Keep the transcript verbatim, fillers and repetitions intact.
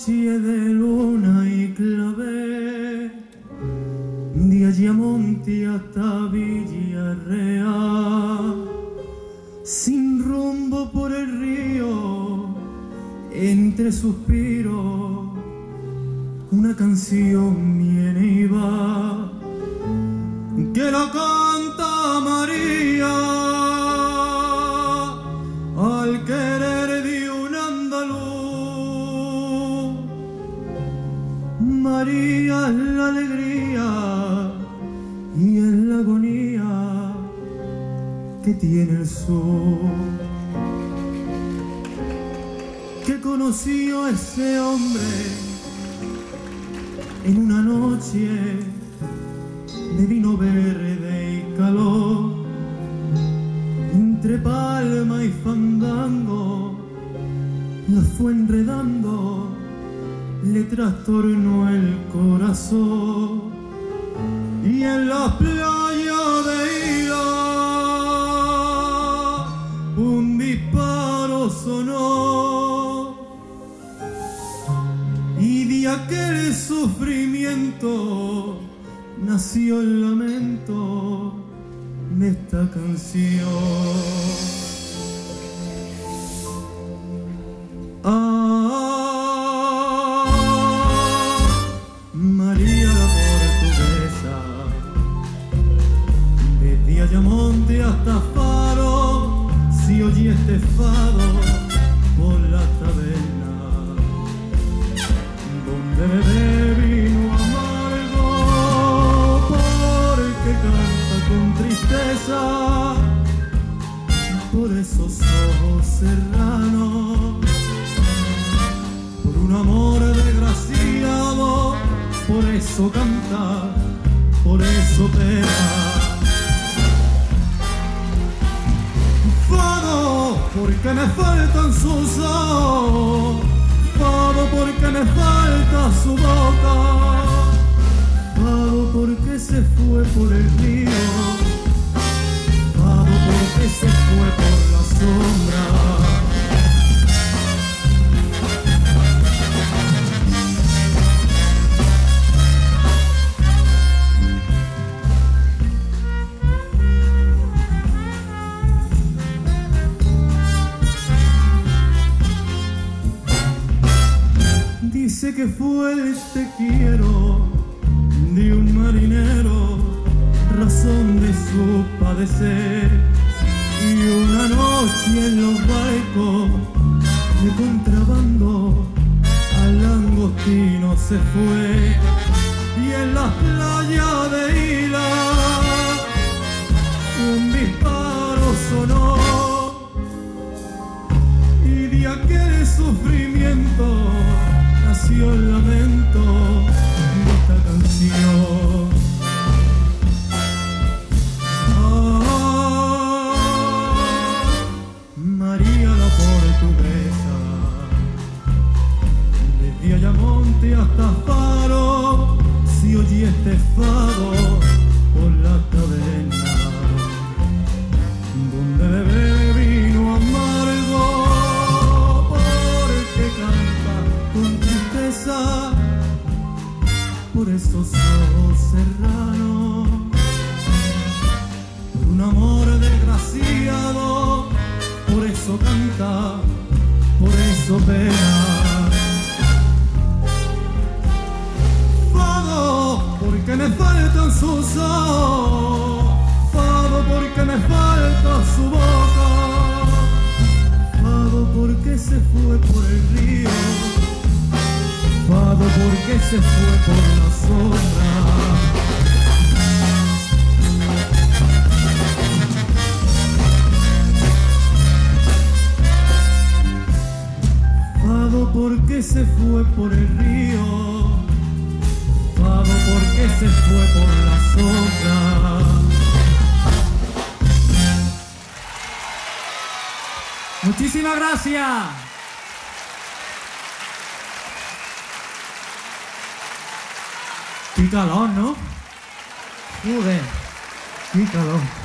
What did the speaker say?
noche de luna y clavé, de Ayamonte hasta Villarreal, sin rumbo por el río, entre suspiros, una canción viene y va, que la canta María, al querer de un andaluz. María es la alegría y es la agonía que tiene el sur, que conoció a ese hombre en una noche de vino verde y calor, entre palma y fandango, la fue enredando, le trastornó el corazón, y en las playas de Ila un disparo sonó, y de aquel sufrimiento nació el lamento de esta canción. Ah, María la portuguesa, desde Ayamonte hasta Faro, si oye este fado por la taberna, donde bebé vino amargo, porque canta con tristeza, por esos ojos serranos, por un amor desgraciado, por eso canta, por eso pena. Fado porque me faltan sus ojos, fado porque me falta su boca, fado porque se fue por el río, fado porque se fue por la sombra. Dice que fue el te quiero de un marinero, razón de su padecer, y una noche en los barcos de contrabando al langostino se fue, y en las playas de Ila un disparo sonó, y de aquel sufrimiento nació el lamento de esta canción. Ah, María la portuguesa, desde Ayamonte hasta Faro, si oye este fado por la taberna, donde bebé vino amargo, porque canta con tristeza, por esos ojos serranos, por un amor desgraciado, por eso canta, por eso pena. Fado porque me faltan sus ojos, fado porque me falta su boca, fado porque se fue por el río, fado porque se fue por la sombra. Fado porque se fue por el río, fado porque se fue por la sombra. Muchísimas gracias. Qué calor, ¿no? Joder, qué calor.